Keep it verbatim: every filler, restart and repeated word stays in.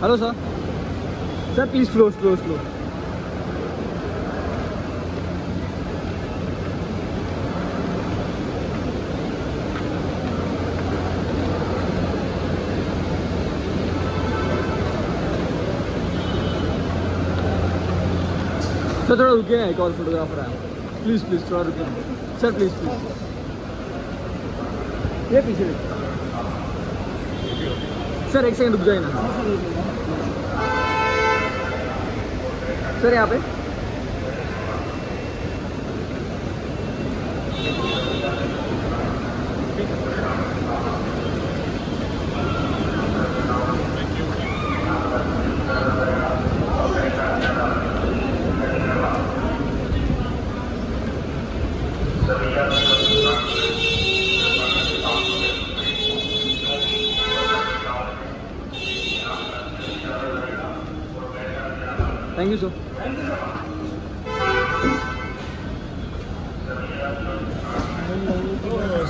Hello sir. Sir please slow slow slow. Sir थोड़ा रुके हैं, एक और फोटोग्राफर है, प्लीज प्लीज थोड़ा रुके सर, प्लीज प्लीज। ये पीछे सर, एक सेकंड रुक जाए ना सर, यहाँ पे थैंक यू सर।